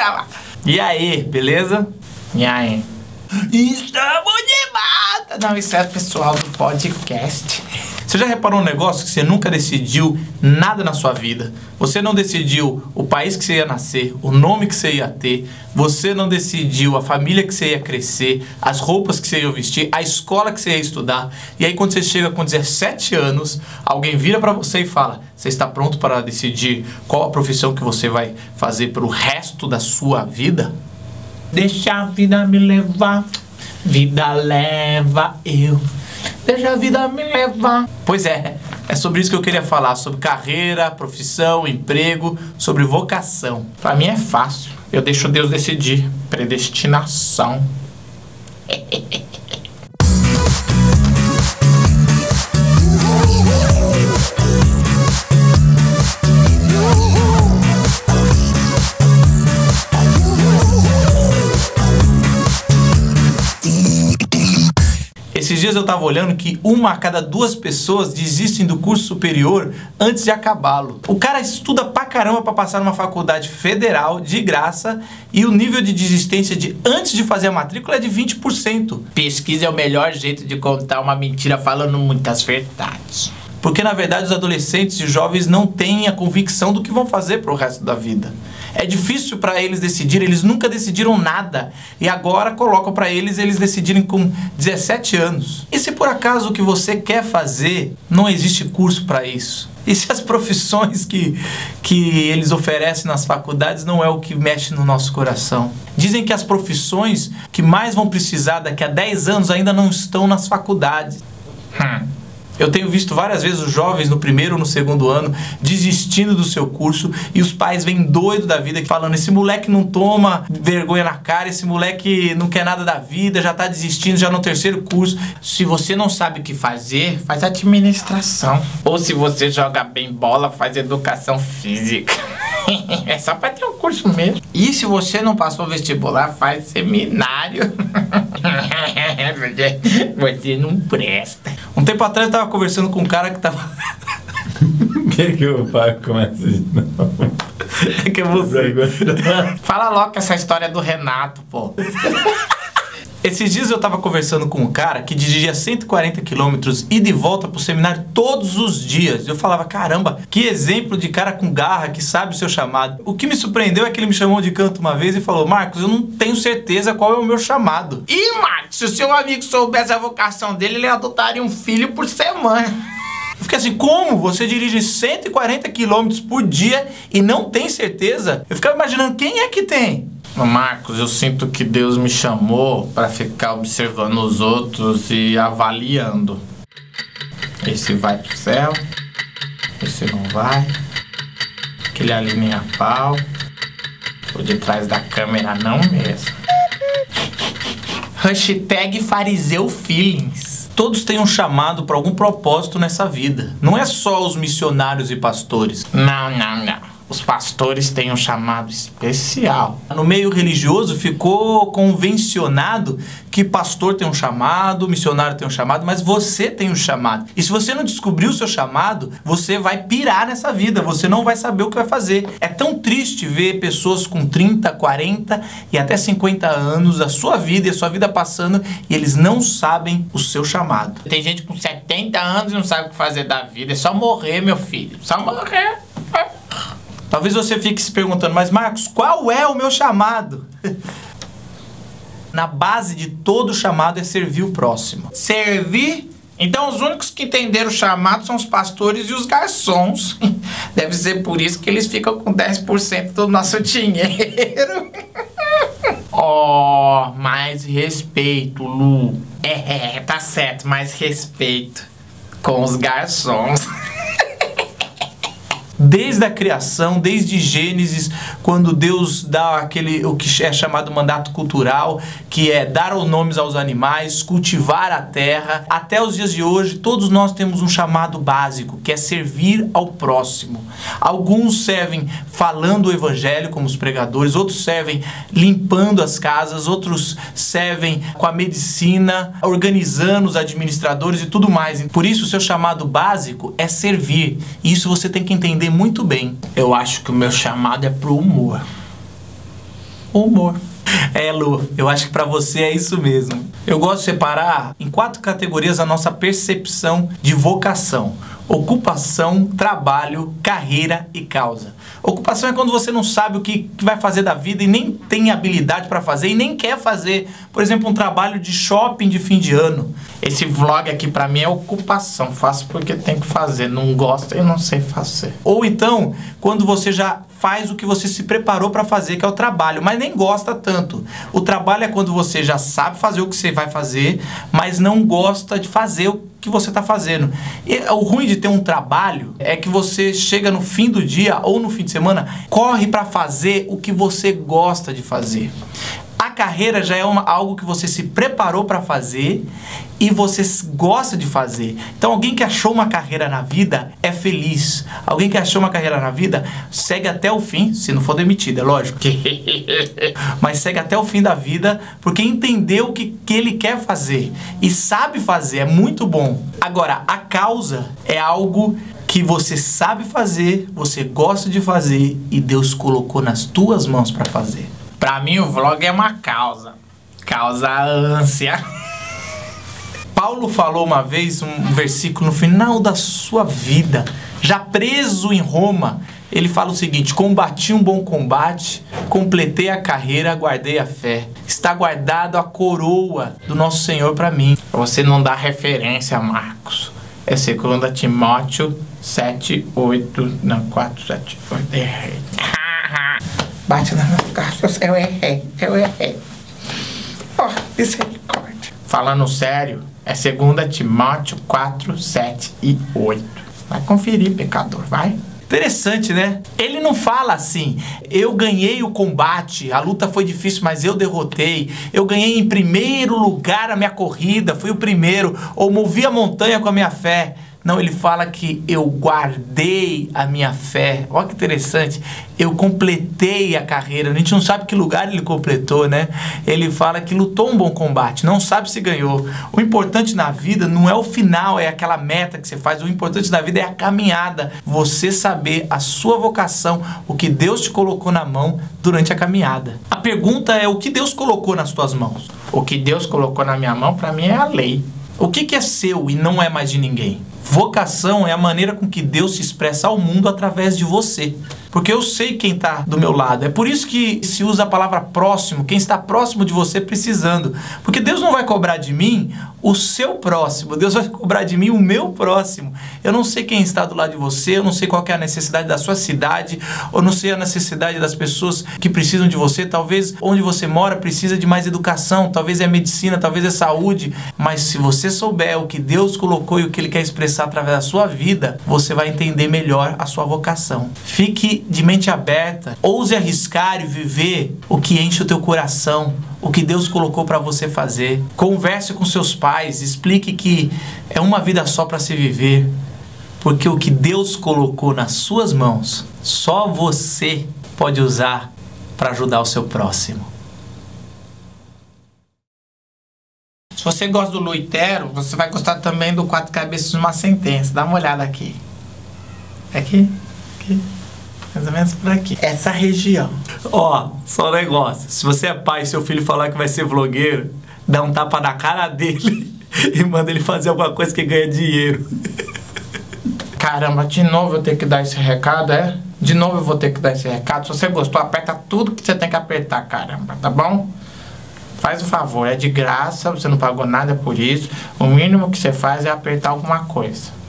gravar. E aí, beleza? E aí? Estamos de volta! Não, isso é pessoal do podcast. Você já reparou um negócio que você nunca decidiu nada na sua vida? Você não decidiu o país que você ia nascer, o nome que você ia ter, você não decidiu a família que você ia crescer, as roupas que você ia vestir, a escola que você ia estudar. E aí quando você chega com 17 anos, alguém vira pra você e fala: você está pronto para decidir qual a profissão que você vai fazer pro resto da sua vida? Deixa a vida me levar, vida leva eu. Deixa a vida me levar. Pois é sobre isso que eu queria falar, sobre carreira, profissão, emprego, sobre vocação. Pra mim é fácil, eu deixo Deus decidir. Predestinação. Esses dias eu tava olhando que 1 a cada 2 pessoas desistem do curso superior antes de acabá-lo. O cara estuda pra caramba pra passar numa faculdade federal de graça e o nível de desistência de antes de fazer a matrícula é de 20%. Pesquisa é o melhor jeito de contar uma mentira falando muitas verdades. Porque na verdade os adolescentes e jovens não têm a convicção do que vão fazer pro resto da vida. É difícil para eles decidirem, eles nunca decidiram nada. E agora colocam para eles decidirem com 17 anos. E se por acaso o que você quer fazer, não existe curso para isso? E se as profissões que eles oferecem nas faculdades não é o que mexe no nosso coração? Dizem que as profissões que mais vão precisar daqui a 10 anos ainda não estão nas faculdades. Eu tenho visto várias vezes os jovens no primeiro ou no segundo ano desistindo do seu curso e os pais vêm doidos da vida falando: esse moleque não toma vergonha na cara, esse moleque não quer nada da vida, já tá desistindo já no terceiro curso. Se você não sabe o que fazer, faz administração. Ou se você joga bem bola, faz educação física. É só pra ter um curso mesmo. E se você não passou vestibular, faz seminário. Você não presta. Um tempo atrás eu tava conversando com um cara que tava... que o pai começa de novo? É que eu vou ser. Fala logo que essa história é do Renato, pô. Esses dias eu tava conversando com um cara que dirigia 140 quilômetros ida e volta pro seminário todos os dias. Eu falava: caramba, que exemplo de cara com garra, que sabe o seu chamado. O que me surpreendeu é que ele me chamou de canto uma vez e falou: Marcos, eu não tenho certeza qual é o meu chamado. Ih, Marcos, se o seu amigo soubesse a vocação dele, ele adotaria um filho por semana. Eu fiquei assim: como? Você dirige 140 quilômetros por dia e não tem certeza? Eu ficava imaginando, quem é que tem? Marcos, eu sinto que Deus me chamou para ficar observando os outros e avaliando. Esse vai pro céu, esse não vai, aquele ali nem a pau, por detrás da câmera não mesmo. Hashtag fariseu feelings. Todos têm um chamado para algum propósito nessa vida. Não é só os missionários e pastores. Não. Os pastores têm um chamado especial. No meio religioso ficou convencionado que pastor tem um chamado, missionário tem um chamado, mas você tem um chamado. E se você não descobrir o seu chamado, você vai pirar nessa vida, você não vai saber o que vai fazer. É tão triste ver pessoas com 30, 40 e até 50 anos da sua vida e a sua vida passando e eles não sabem o seu chamado. Tem gente com 70 anos e não sabe o que fazer da vida. É só morrer, meu filho. Só morrer. Talvez você fique se perguntando: mas Marcos, qual é o meu chamado? Na base de todo chamado é servir o próximo. Servir? Então os únicos que entenderam o chamado são os pastores e os garçons. Deve ser por isso que eles ficam com 10% do nosso dinheiro. Oh, mais respeito, Lu. Tá certo, mais respeito com os garçons. Desde a criação, desde Gênesis, quando Deus dá o que é chamado mandato cultural, que é dar nomes aos animais, cultivar a terra, até os dias de hoje, todos nós temos um chamado básico, que é servir ao próximo. Alguns servem falando o evangelho, como os pregadores, outros servem limpando as casas, outros servem com a medicina, organizando os administradores e tudo mais. Por isso, o seu chamado básico é servir. E isso você tem que entender muito bem. Eu acho que o meu chamado é pro humor. humor. Lu, eu acho que pra você é isso mesmo. Eu gosto de separar em 4 categorias a nossa percepção de vocação: ocupação, trabalho, carreira e causa. Ocupação é quando você não sabe o que vai fazer da vida e nem tem habilidade para fazer e nem quer fazer. Por exemplo, um trabalho de shopping de fim de ano. Esse vlog aqui para mim é ocupação. Faço porque tem que fazer. Não gosto e não sei fazer. Ou então, quando você já faz o que você se preparou para fazer, que é o trabalho, mas nem gosta tanto. O trabalho é quando você já sabe fazer o que você vai fazer, mas não gosta de fazer o que você está fazendo. E o ruim de ter um trabalho é que você chega no fim do dia ou no fim de semana, corre para fazer o que você gosta de fazer. A carreira já é algo que você se preparou para fazer e você gosta de fazer. Então alguém que achou uma carreira na vida é feliz. Alguém que achou uma carreira na vida segue até o fim, se não for demitido, é lógico. Mas segue até o fim da vida porque entendeu o que ele quer fazer e sabe fazer, é muito bom. Agora, a causa é algo que você sabe fazer, você gosta de fazer e Deus colocou nas tuas mãos para fazer. Pra mim o vlog é uma causa. Causa ânsia. Paulo falou uma vez, um versículo no final da sua vida, já preso em Roma, ele fala o seguinte: combati um bom combate, completei a carreira, guardei a fé. Está guardado a coroa do nosso Senhor para mim. Você não dá referência, Marcos. É 2 Timóteo 7, 8, não, 4, 7, 8, errei. Bate na minha costas, eu errei. Oh, misericórdia. Falando sério, é 2 Timóteo 4, 7 e 8. Vai conferir, pecador, vai. Interessante, né? Ele não fala assim: eu ganhei o combate, a luta foi difícil, mas eu derrotei. Eu ganhei em primeiro lugar a minha corrida, fui o primeiro. Ou movi a montanha com a minha fé. Não, ele fala que eu guardei a minha fé. Olha que interessante. Eu completei a carreira. A gente não sabe que lugar ele completou, né? Ele fala que lutou um bom combate. Não sabe se ganhou. O importante na vida não é o final, é aquela meta que você faz. O importante na vida é a caminhada. Você saber a sua vocação, o que Deus te colocou na mão durante a caminhada. A pergunta é: o que Deus colocou nas tuas mãos? O que Deus colocou na minha mão, para mim, é a lei. O que é seu e não é mais de ninguém? Vocação é a maneira com que Deus se expressa ao mundo através de você. Porque eu sei quem está do meu lado. É por isso que se usa a palavra próximo, quem está próximo de você precisando. Porque Deus não vai cobrar de mim o seu próximo, Deus vai cobrar de mim o meu próximo. Eu não sei quem está do lado de você, eu não sei qual que é a necessidade da sua cidade, eu não sei a necessidade das pessoas que precisam de você. Talvez onde você mora precisa de mais educação, talvez é medicina, talvez é saúde. Mas se você souber o que Deus colocou e o que Ele quer expressar através da sua vida, você vai entender melhor a sua vocação. Fique de mente aberta, ouse arriscar e viver o que enche o teu coração, o que Deus colocou para você fazer. Converse com seus pais, explique que é uma vida só para se viver, porque o que Deus colocou nas suas mãos, só você pode usar para ajudar o seu próximo. Se você gosta do Luitero, você vai gostar também do 4 cabeças de uma sentença. Dá uma olhada aqui. Aqui. Mais ou menos por aqui. Essa região. Ó, só um negócio. Se você é pai e seu filho falar que vai ser vlogueiro, dá um tapa na cara dele e manda ele fazer alguma coisa que ganha dinheiro. Caramba, de novo eu tenho que dar esse recado, é? De novo eu vou ter que dar esse recado. Se você gostou, aperta tudo que você tem que apertar, caramba, tá bom? Faz o favor, é de graça, você não pagou nada por isso. O mínimo que você faz é apertar alguma coisa.